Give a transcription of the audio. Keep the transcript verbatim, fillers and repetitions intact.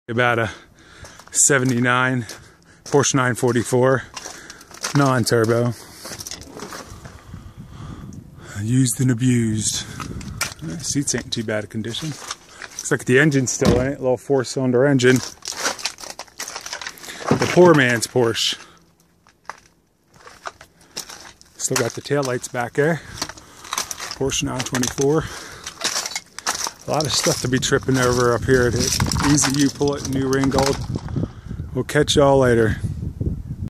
About a seventy-nine Porsche nine forty-four non-turbo, used and abused. The seats ain't too bad a condition. Looks like the engine's still in it, a little four-cylinder engine. The poor man's Porsche. Still got the taillights back there. Porsche nine twenty-four. A lot of stuff to be tripping over up here at Easy You Pull It, New RIngold. We'll catch y'all later.